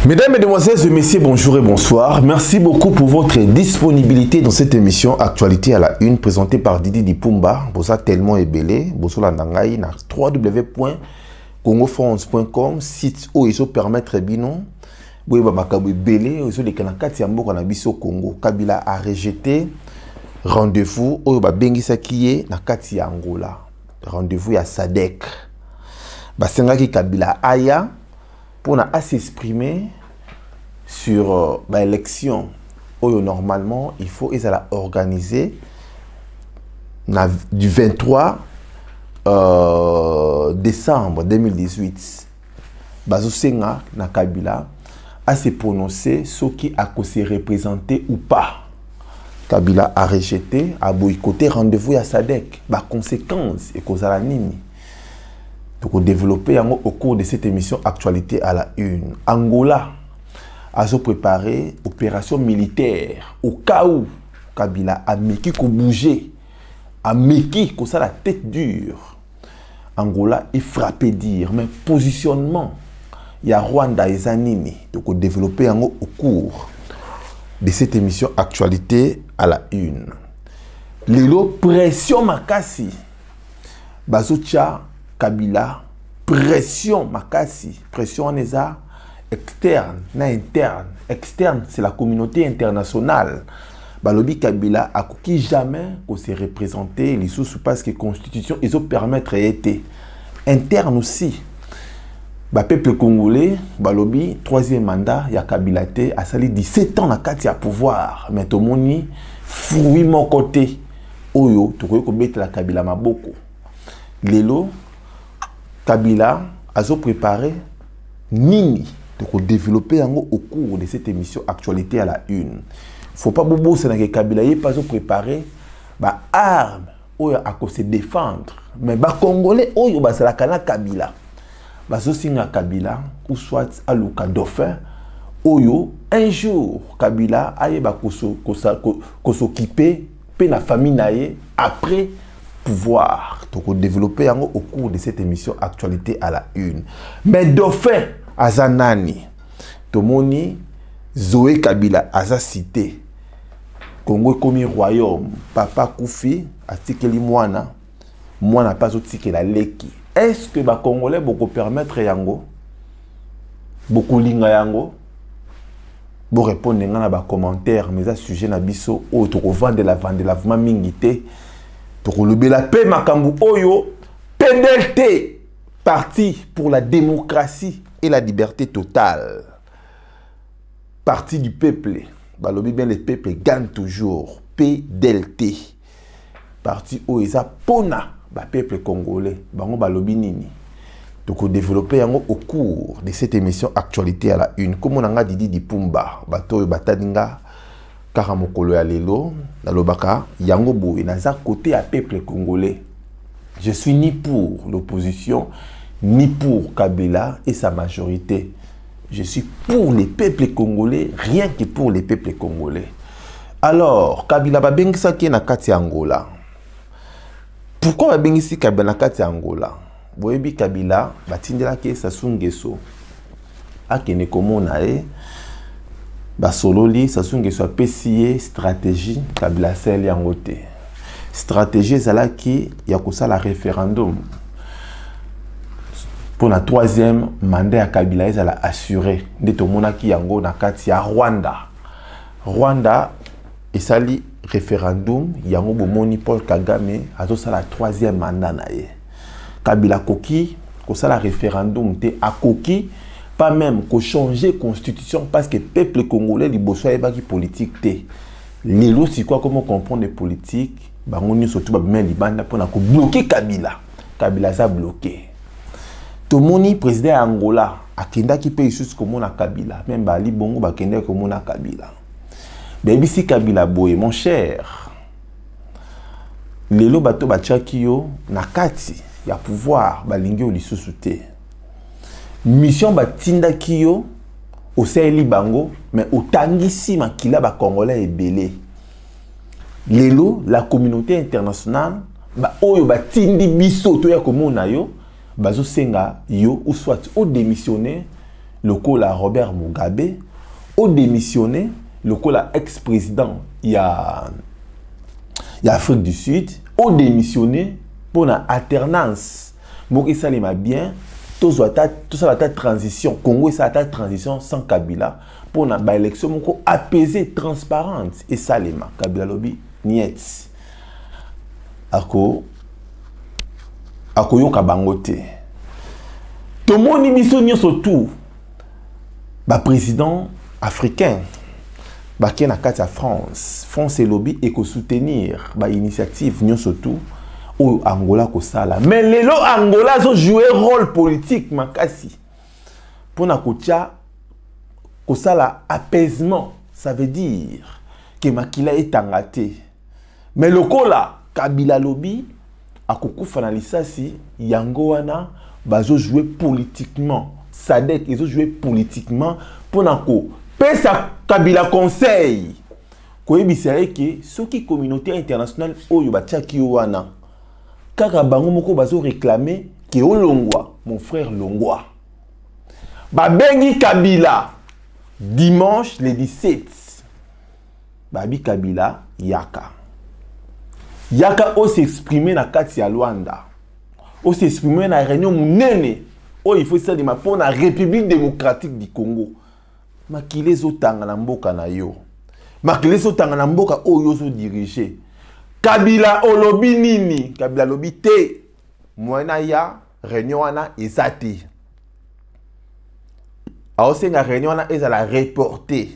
Mesdames, Mesdemoiselles et Messieurs, bonjour et bonsoir. Merci beaucoup pour votre disponibilité dans cette émission Actualité à la Une, présentée par Didi Dipumba. Bosa tellement ébélé, bosola nangai na www.congofrance.com, site où ils permettre bino. Boyeba makabu ébélé, ils les kanakati ambo na biso Congo. Kabila a rejeté rendez-vous où ba bengisa kiye na kati ya Angola. Rendez-vous ya SADC. Basengaki Kabila aya pour s'exprimer sur l'élection où normalement il faut organiser du 23 décembre 2018. Bazosenga na Kabila a se prononcer ce qui a se représenter ou pas. Kabila a rejeté, a boycotté rendez-vous à SADC. Ba conséquence et cause à la nini. Pour développer au cours de cette émission Actualité à la Une. Angola a préparé opération militaire au cas où Kabila a meki ko bouger, a meki ko ça la tête dure. Angola est frappé dire mais positionnement il y a Rwanda et Zanini donc développer au cours de cette émission Actualité à la Une. Lelo pression makasi bazocha Kabila, pression makasi, pression en eza externe, na interne. Externe, c'est la communauté internationale. Balobi Kabila a qui jamais qu'on se représenter les sous parce que la constitution ils ont permettre été interne aussi. Ba peuple congolais, balobi troisième mandat ya Kabila te a sali 17 ans na kati ya pouvoir, mais tout moni fruit mon côté. Oyo to ko beta la Kabila maboko. Lelo Kabila a préparé nini pour développer au cours de cette émission Actualité à la Une. Faut pas bobo c'est que Kabila y pas préparé ba arme oyo à se défendre mais ba congolais oyo ba la kana Kabila ba so singa Kabila ou soit à Luka Dauphin oyo un jour Kabila aye ba ko s'occuper pe na famille naie après pouvoir donc développer au cours de cette émission Actualité à la Une. Mais Dauphin Azanani Tomoni Zoé Kabila Aza cité Congo comme royaume papa Koufi atikeli mwana pas otike la leki. Est-ce que ba congolais beaucoup permettre yango beaucoup linga yango bo répondre na ba commentaire mais à sujet na biso o to vendre la vraiment mingité. La paix Makambu Oyo, PDLT, Parti pour la démocratie et la liberté totale. Parti du peuple. Balobi bien le peuple gagne toujours. PDLT. Parti Oeza Pona, peuple congolais. Bango balobi nini. Donc développer au cours de cette émission Actualité à la Une. Comme on a dit Dipumba, bato batadinga. Karamokolo ya lelo na lobaka yango boye naza côté à peuple congolais. Je suis ni pour l'opposition ni pour Kabila et sa majorité. Je suis pour les peuples congolais, rien que pour les peuples congolais. Alors Kabila ba bengisa ki na kati ya Angola. Pourquoi ba bengisi Kabila na kati ya Angola? Boyebi Kabila batindela ke Sassou Nguesso akene komona Basololi, ça sont soit PCA stratégie Kabila sel yangote. Stratégie zala qui ya la référendum. Pour la troisième mandat à Kabila zala assuré de to monaki yango na kati ya Rwanda. Rwanda esali référendum yango bomoni Paul Kagame azo sala troisième mandat na ye. Kabila koki ko sala référendum te akoki pas même qu'on changer constitution parce que peuple congolais liboso est baki politique té. Lelo si quoi comment comprendre les politiques bangoni surtout ba bien libanda pour na ko bloquer Kabila. Kabila ça bloqué. To moni président Angola akenda ki pe juste comme na Kabila même ba li bongo ba kende comme na Kabila. Baby si Kabila boye mon cher. Lelo bato ba tchakio na kati ya pouvoir ba lingi o lisusu té. Mission batinda kiyo au Saheli bango mais au tangisi makila ba congolais ebélé. Lelo la communauté internationale ba oyo batindi biso to ya komona yo bazo senga yo ou soit au démissionner le cola Robert Mugabe, au démissionné, le cola ex-président, il y a Afrique du Sud, au démissionné pour une alternance. Donc, ça m'a bien, tout ça la transition, Congo, ça la transition sans Kabila, pour une élection apaisée, transparente. Et ça, Kabila lobby, niet. Ako yoka bangote. Tout le monde mission surtout, président africain, qui est dans France, France et lobby et soutenir l'initiative surtout au Angola ko sala. Mais les Angola ont joué un rôle politique makasi pour na kotia ko sala apaisement. Ça veut dire que Makila est engagé. Mais le kola Kabila lobby a kokufa na lisasi yango wana bazo jouer politiquement. Sadek ils ont joué politiquement pour na ko pesa Kabila conseil. Ko ebisere que ceux qui communauté internationale oyo batiaki wana kaka bango moko bazo réclamer que Olongwa, mon frère Longwa. Babengi Kabila dimanche le 17. Babi Kabila yaka. Yaka o s'exprimer na kati ya Luanda. O s'exprimer na réunion munene. O il faut ça de ma pour la République démocratique du Congo. Makile zo tanga na mboka na yo. Makile zo tanga na mboka o yo zo diriger. Kabila olobi nini? Kabila lobi te. Mwana ya réunion wana ezati. Aose nga réunion wana ezala reporter.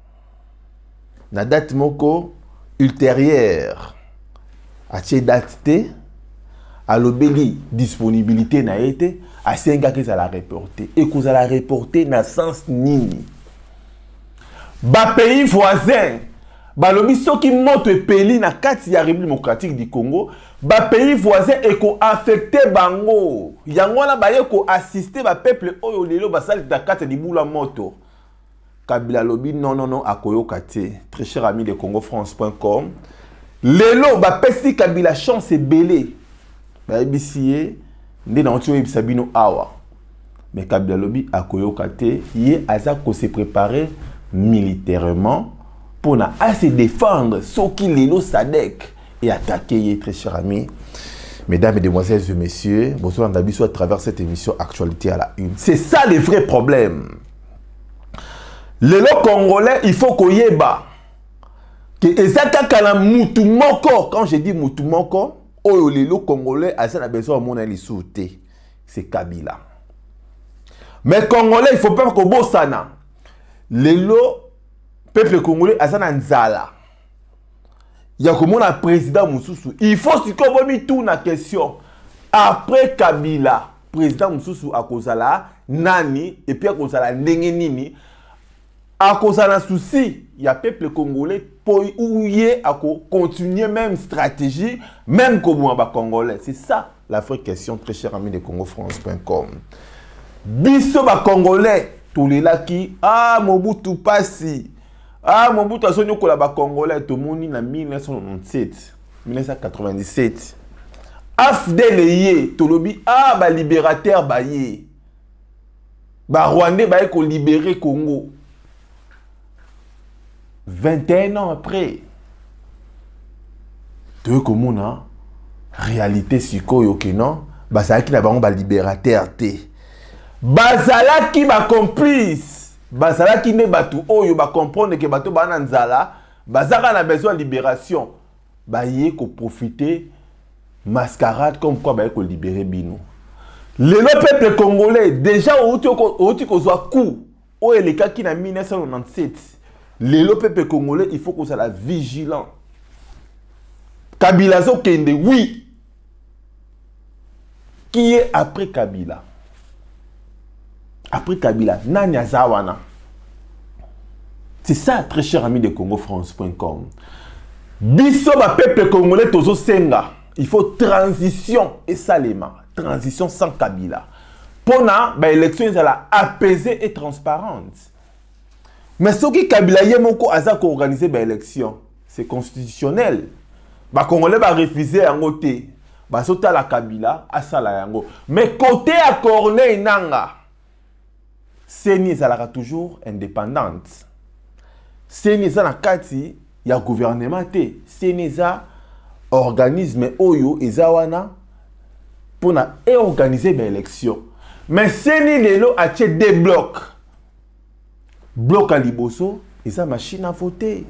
Na date moko ultérieure. Ache date te. Alobeli disponibilité na été. Asenga ke ezala reporter. Et que ezala reporter na sens nini? Ba pays voisin. Balobi soki moto epeli na kati ya République démocratique du Congo, ba pays voisin eko affecté bango. Yango na baye ko assister ba peuple oyo lelo basali ta kati di bula moto. Kabila lobi non akoyoka te. Très cher ami de congofrance.com. Lelo ba pesi Kabila chance belé. Ba ebisiye nde na otio ebisabino awa. Mais Kabila lobi akoyoka te, ye aza ko se préparer militairement pour se défendre ce qui les Sadek et attaquer, très cher ami. Mesdames, Mesdemoiselles et Messieurs, bonsoir à travers cette émission Actualité à la Une. C'est ça le vrai problème. Les Congolais, il faut qu'on y ait bas. Que ezakaka mutu moko, quand je dis mutu moko, oh les Congolais, a besoin de mon alis. C'est Kabila. Mais Congolais, il ne faut pas qu'on bossana. Les peuple congolais azana nzala. Il y a comme un président Moussoussou. Il faut se comprendre tout na question. Après Kabila, président Moussoussou a kozala nani et puis a kozala ndenge nini. A kozala souci, il y a peuple congolais pour ouiller à continuer même stratégie, même comme un congolais. C'est ça la vraie question, très cher ami de congofrance.com. Biso ba congolais, tous les là qui Mobutu passi. Mobutu a sonné la Congolais, tout le monde en 1997, 1997. Afdel Yé, Tolobi, libérateur Baye. Rwandais Baye ko libérer Congo. 21 ans après. Tu vois comment réalité sikoyo que non, ça qui n'a pas libérateur té. Bazala qui va complice. Bazala qui ne batu oyo ba comprendre que bato bana nzala bazaka na besoin de libération baye ko profiter mascarade comme quoi baye ko libérer bino le peuple congolais déjà outi ko zwa coup o eleka ki na 1997 le peuple congolais il faut qu'on soit vigilant. Kabila zo kende oui qui est après Kabila. Après Kabila, Nanya Zawana. C'est ça, très cher ami de congofrance.com. Biso ba peuple congolais tozo senga. Il faut transition et salema. Transition sans Kabila. Pour na, ba élection est apaisée et transparente. Mais ce qui Kabila yemoko aza ko organiser ba élection, c'est constitutionnel. Ba congolais ba refuser en côté. Ba sota la Kabila asala yango. Mais côté à Corneille Nanga. CENI sera toujours indépendante. CENI na kati ya gouvernement te. CENI organisme oyo ezawana pour organiser des élections. Mais CENI lelo a tché des blocs. Bloc à liboso, eza machine à voter.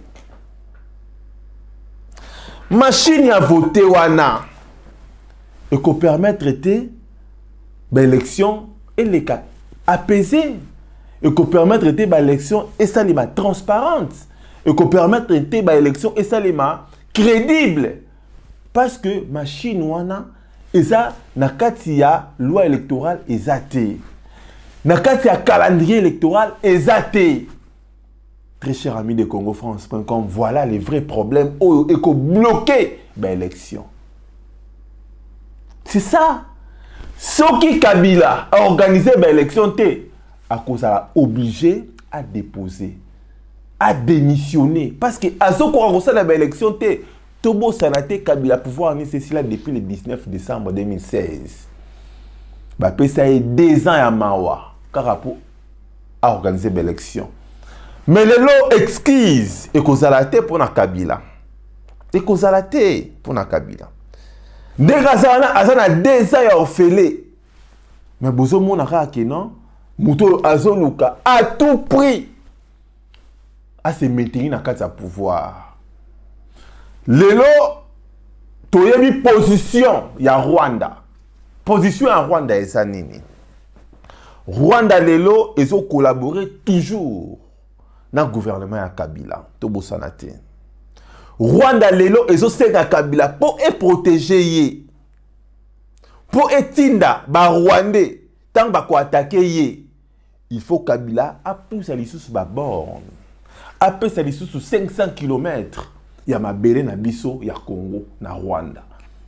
Machine à voter wana. Et qu'on permettre de l'élection et les cas apaisés. Et qu'on permettre de l'élection et ça les transparente. Et qu'on permettre de l'élection et ça les crédible. Parce que machine wana eza na kati ya loi électorale eza te. Na kati ya calendrier électoral eza te. Très cher ami de CongoFrance.com, voilà les vrais problèmes et qu'on bloquer l'élection. C'est ça. Ce qui Kabila a organisé l'élection, à cause à obligé à déposer, à démissionner. Parce que à ce qu'on a reçu l'élection, Tobo Sanate Kabila pouvoir nécessaire depuis le 19 décembre 2016. Bah, ça est 2 ans à Mawa, car pour organiser l'élection. Mais les lots exquises et cause à la tête pour na Kabila. Et cause à la tête pour na Kabila. Dégazana azana 2 ans à orphelé. Mais bozo mona ka non, muto azoluka à tout prix à se maintenir na kati ya pouvoir. Lelo toyebi position ya Rwanda. Position ya Rwanda eza nini? Rwanda lelo ezo collaborer toujours dans le gouvernement ya Kabila. Tobo sanate. Rwanda lelo ezo senga Kabila pour protéger ye. Pour etinda ba Rwandais tant ba ko attaquer ye. Il faut Kabila a pousse à l'issue ba borne. A pousse à l'issue 500 km. Il y a ma belle na biso, il y a Congo, na Rwanda.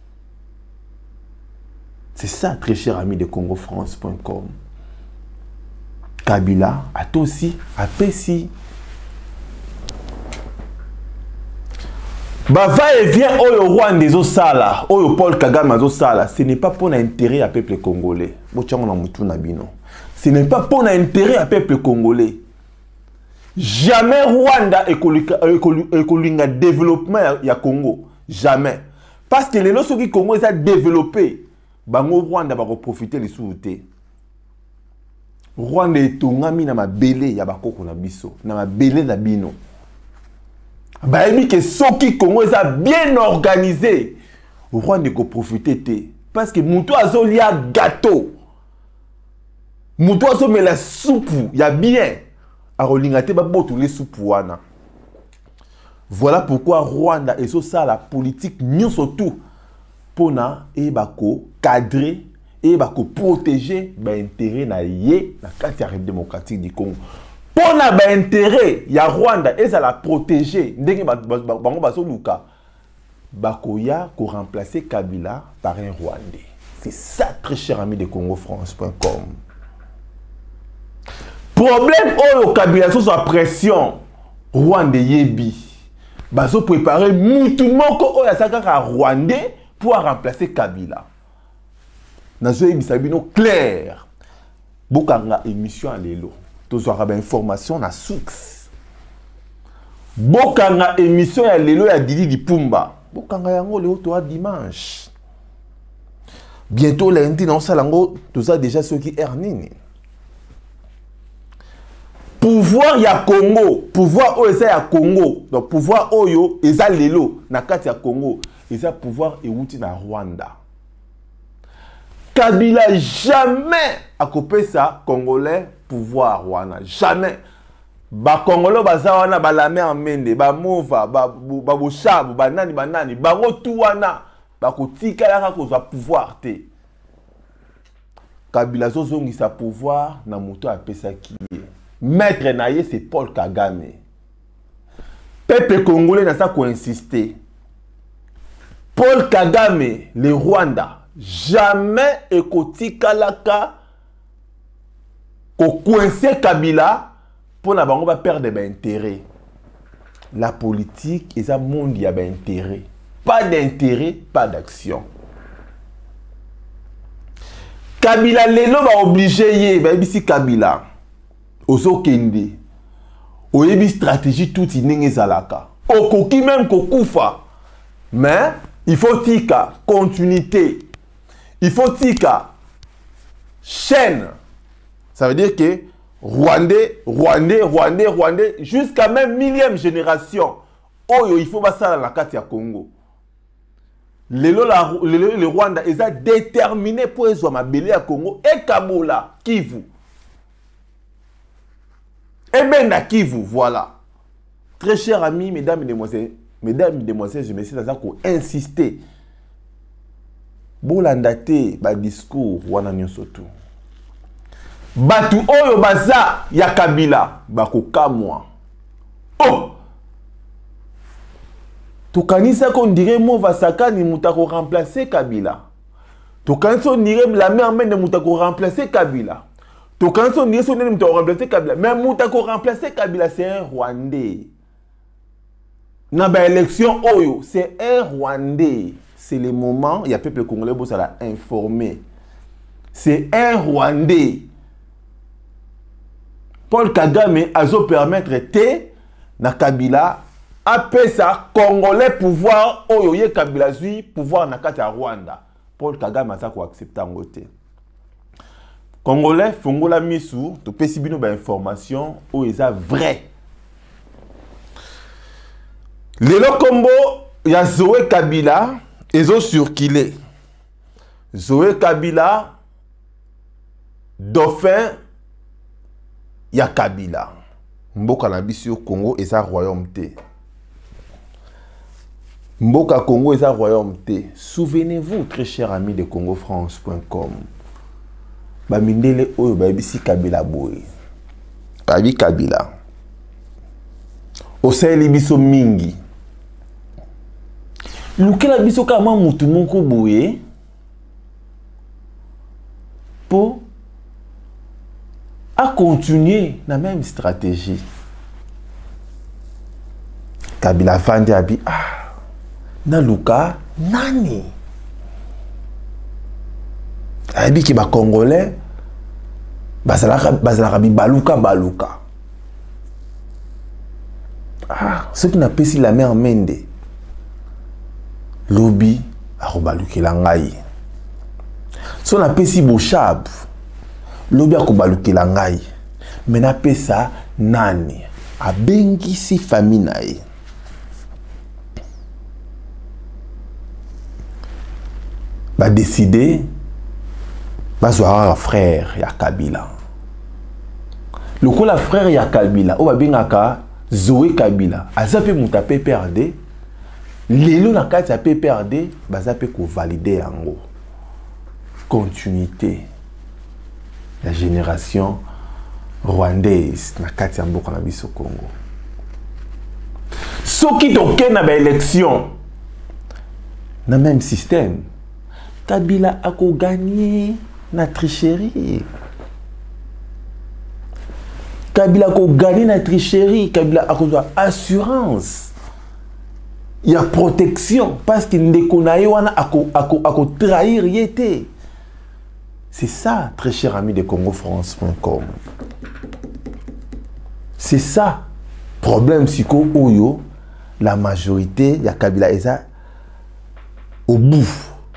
C'est ça, très cher ami de CongoFrance.com. Kabila a aussi a Pessi. Bah va et vient au Rwanda des Osala, au Paul Kagame des Osala. Ce n'est pas pour l'intérêt à peuple congolais. Ce n'est pas pour l'intérêt à peuple congolais. Jamais Rwanda est développement ya Congo. Jamais. Parce que les lorsque le Congo est développé, bango Rwanda va profiter les sous-outés. Rwanda est tongami na mabele ya bakoko na biso, na mabele na bino. Baemi que soki Congo est bien organisé, Rwanda va profiter te. Parce que muto azolia gâteau. Muto azome la soupe, ya bien. Voilà pourquoi Rwanda est ça la politique mieux surtout pour cadrer et protéger l'intérêt na yé la carte démocratique du Congo. Pour l'intérêt ya Rwanda et ça la protéger ndenge bango bazoluka bakoya ko remplacer Kabila par un Rwandais. C'est ça très cher ami de CongoFrance.com. Problème au Kabila sous sa pression Rwanda yebi bazo préparer mutumo ko oya saka Rwandais pour remplacer Kabila. Nazo yebi sabino clair. Bokanga émission à lelo. Tozo araba information na source. Bokanga émission à lelo ya Didi Dipumba. Bokanga yango leo to dimanche. Bientôt lundi non salango toza déjà ceux qui ernini. Pouvoir ya Congo, pouvoir oyo ya Congo, donc pouvoir oyo eza lelo na kati ya Congo, eza pouvoir euti na Rwanda. Kabila jamais a coupé ça Congolais pouvoir wana, jamais. Ba Congolais baza wana ba la mer mende, ba mova, ba boshabu, ba nani, ba rotu wana, ba kotika la ko za pouvoir te. Kabila zozongi sa pouvoir na moto a pesa ki. Maître Naye, c'est Paul Kagame. Peuple congolais n'a pas insisté. Paul Kagame, le Rwanda, jamais écouté Kalaka, qu'on coince Kabila pour n'avoir pas perdre d'intérêt. La politique est un monde qui a d'intérêt. Pas d'intérêt, pas d'action. Kabila, les va obligé, ici Kabila. ozo kende oyebi stratégie tout inenge zalaka okoki même kokufa mais il faut tika continuité, il faut tika chaîne, ça veut dire que Rwandais jusqu'à même millième génération oyo il faut basala la kati ya Congo. Le Rwanda est déterminé pour ezwa mabele ya Congo et Kabola Kivu. Et Benda Kivu, voilà. Très chers amis, mesdames et demoiselles, je me suis pour insister. Bolandate ba discours wana nyosoto. Batu oyo baza ya Kabila bakokamwa. Oh! Tokanisa qu'on dirait Movasaka ni mutako remplacer Kabila. Tokanisa on dirait la mère mène de mutako remplacer Kabila. Tokanisa on dirait son ni mutako remplacer Kabila. Mais mutako remplacer Kabila c'est un Rwandais. Na ba élection oyo c'est un Rwandais. C'est le moment, il y a peuple congolais pour ça l'a informé. C'est un Rwandais. Paul Kagame a permettre te na Kabila après ça, Congolais pouvoir, oyoye Kabila zui, pouvoir na kati ya Rwanda. Paul Kagame a ça ko accepter en côté. Congolais, fongola misu, to pesi bino ba information, o eza vrai. Lelo kombo, ya Zoé Kabila, ezo surkilé. Zoé Kabila, dauphin, ya Kabila. Mboka na biso Congo eza royaume te. Mboka Congo est un royaume T. Souvenez-vous, très chers amis de CongoFrance.com. Bamindele oyo babisi Kabila boy. Babi Kabila. Oseli biso mingi. Lukela biso kama mutu moko boye. Pour à continuer la même stratégie. Kabila fandi abi na luka nani abi ki ba congolais bazalaka bi baluka ce qui n'a pas si la mère mende lobi akobalukela ngai so na pesi boshab lobi akobalukela ngai mais na pesa nani abengisi famille na ye ba décider bazwa un frère ya Kabila. Le coup la frère ya Kabila o babengaka Zoé Kabila azape muta PPRD lelo na kati ya PPRD bazape ko valider yango continuité la génération rwandaise na kati ya mboka na biso Congo. Soki toke na ba élection na même système Kabila a gagné na tricherie. Kabila a gagné na tricherie. Kabila a assurance. Il y a protection parce qu'il ne connaît pas trahir yété. C'est ça, très cher ami de CongoFrance.com. C'est ça. Problème psycho oyo, la majorité, il y a Kabila et ça au bout.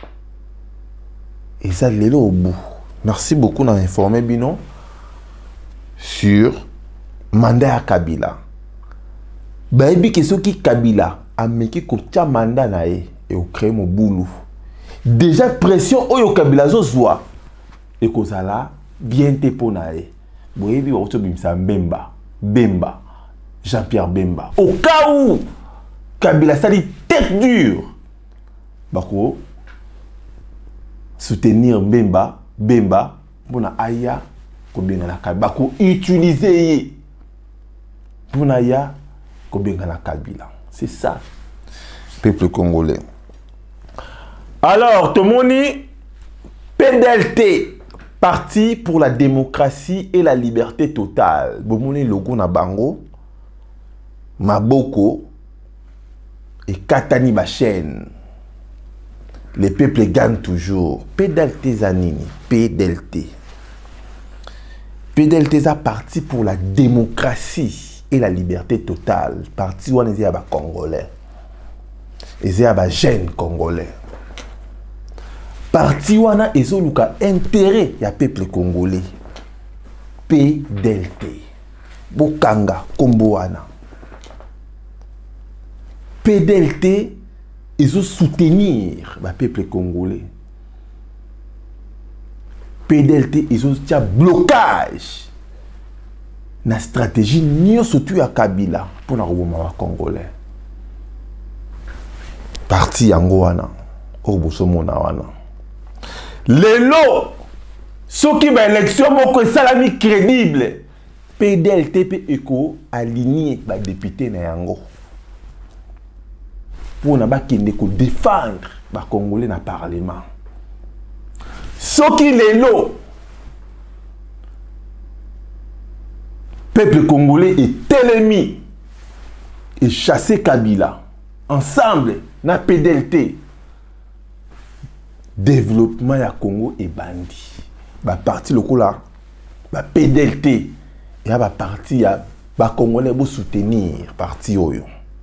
Et ça, l'est au bout. Merci beaucoup d'avoir informé Bino sur mandat à Kabila. Baby qui sont qui Kabila a mis qui kotia mandat nae et au créé mon boulot. Déjà pression au Kabila zozwa et kozala bien te ponae. Baby au to bimsa Bemba Jean-Pierre Bemba. Au cas où Kabila ça dit tête dure. Bako soutenir Bemba pour aya ko benga na Kabila ko utiliser pour aya ko benga na Kabila. C'est ça peuple congolais. Alors Tomoni PDLT Parti pour la démocratie et la liberté totale. Bomoni logo na bango Maboko et Katani Bachen. Les peuples gagnent toujours. PDLT Zanini. PDLT. PDLT est parti pour la démocratie et la liberté totale. Parti où on est à Congolais. Et à jeunes Congolais. Parti où on a intérêt à peuple congolais. PDLT. Bokanga, Komboana. PDLT, ils ont soutenir le peuple congolais. PDLT, ils ont un blocage. La stratégie n'y surtout à Kabila pour le gouvernement congolais. Parti Yangoana, Obosomona wana. Lelo, ceux qui va élection, moko salami crédible. PDLT peut aligner les députés na yango. Pour défendre les Congolais dans le Parlement. Ce qui est là, le peuple congolais est ennemi et chassé Kabila. Ensemble, dans le PDLT, développement du Congo est bandit. La partie locale, la PDLT, et la partie, les Congolais vont soutenir parti Oyo.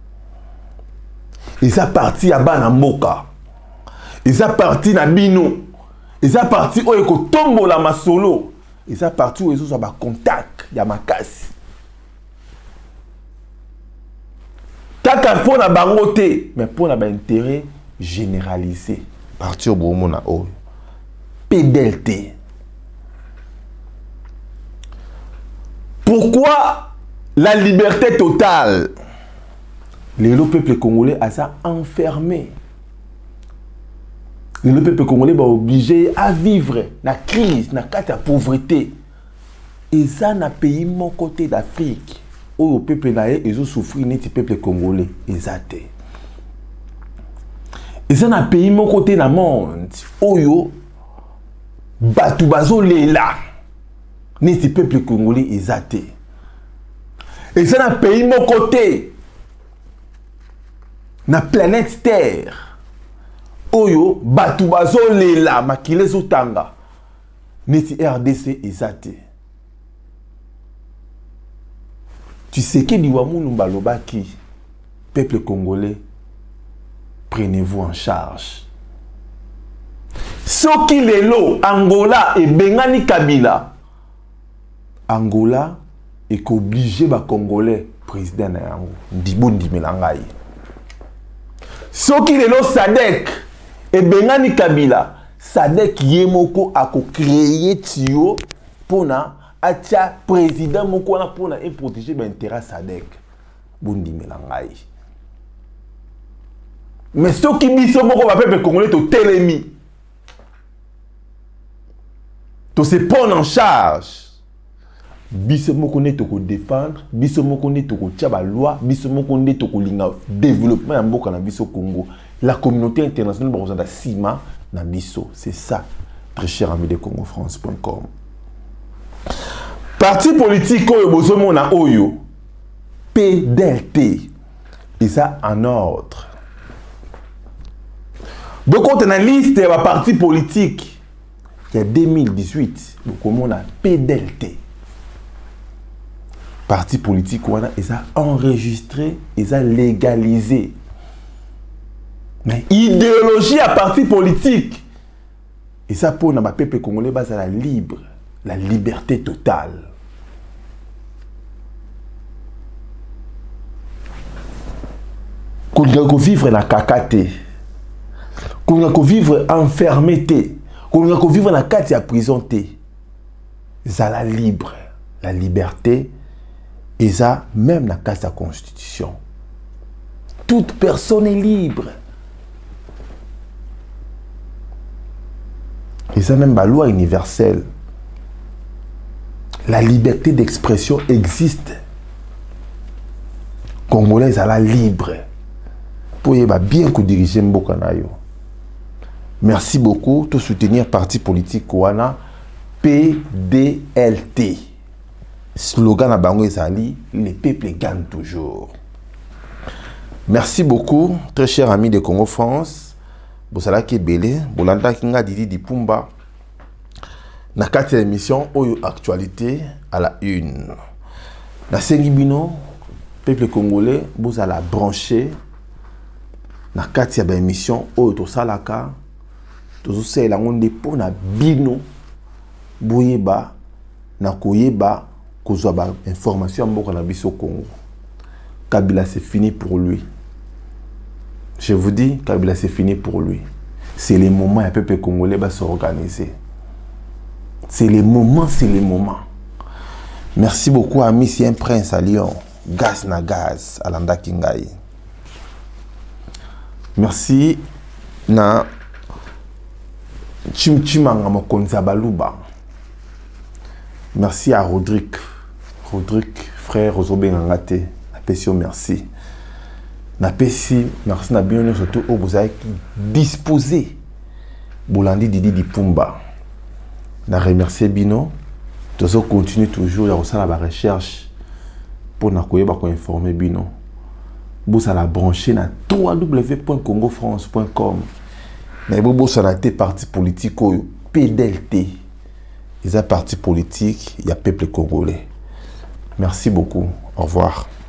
Et ça parti à Banamboka. Et ça parti na Bino. Et ça parti où il tombe la masolo. Et ça parti où il y a contact, il y a ma casse. Kaka pour na bangote, mais pour na intérêt généralisé. Parti au Bomona O. PDLT. Pourquoi la liberté totale? Le peuple congolais a ça enfermé. Le peuple congolais est obligé à vivre la crise, la pauvreté. Et ça, dans le pays mon côté d'Afrique, où le peuple a souffert, le peuple congolais, et ça. Et ça, dans le pays mon côté dans le monde, où Batu Bazo Lela, le peuple congolais, et ça. Et ça, dans le pays mon côté, na planète Terre, oyo batu bazo lela makile zotanga neti RDC ezate. Tu sais que Diwamunu balobaki, peuple congolais, prenez-vous en charge. Soki lelo Angola et Bengani Kabila, Angola est obligé ba congolais président na yango Ndibondi Melangai. Soki lelo Sadek et Bengani Kabila, Sadek Yemoko a créé Tio pour na atia président moko na pour na protéger l'intérêt Sadek Bondi Melangai. Mais soki biso moko ba peuple congolais to telemi, to se prendre en charge. Biso moko ne to ko défendre, biso moko ne to ko tia ba loi, biso moko ne to ko linga développement en mboka na biso Congo. La communauté internationale ba kozanda sima na biso. C'est ça, très cher ami de congofrance.com. Parti politique oyo bozomona oyo PDLT, et ça en ordre. Beaucoup de liste de parti politique qui est 2018, beaucoup on a PDLT. Parti politique, ils ont enregistré, ils ont légalisé. Mais idéologie à parti politique. Et ça pour le peuple congolais, c'est la libre, la liberté totale. Qu'on doit vivre la cacate, qu'on doit vivre enfermé, qu'on doit vivre la carte à prison, c'est la libre, la liberté. Et ça, même dans la Constitution. Toute personne est libre. Et ça, même la loi universelle. La liberté d'expression existe. Congolais, ça la libre. Pour bien que diriger Mbokanayo. Merci beaucoup de soutenir le parti politique Kouana PDLT. Slogan à Bango Ezali, les peuples gagnent toujours. Merci beaucoup, très chers amis de Congo France. Bosala Kebele, Bolanda Kinga Didi Dipumba. na kati ya émission Oyo Actualité à la une. Na sengi bino peuple congolais vous allez brancher na kati ya ba émission Oyo to salaka to sala la ngonde po na bino boyeba na koyeba kozwa ba information mboka na biso Congo. Kabila c'est fini pour lui. Je vous dis Kabila c'est fini pour lui. C'est le moment ya peuple congolais va s'organiser. C'est le moment, c'est le moment. Merci beaucoup à Miss Prince à Lyon. Gaz na gaz à Landa Kingai. Merci na Chimchimanga Mokonza Baluba. Merci à Rodrigue. Rodrigue, frère Rosobe Ngangate. Napesio merci. Napesi merci na bien surtout au vous avez disposé. Bolandi Didi Dipumba. Na remercier bino. Nous continue toujours à la recherche pour nous informer bino. Vous allez brancher na www.congofrance.com. Mais vous avez parti politique ou PDLT. Les partis politiques, il y a peuple congolais. Merci beaucoup. Au revoir.